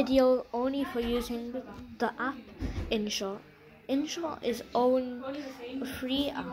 video only for using the app InShot. InShot is own free app.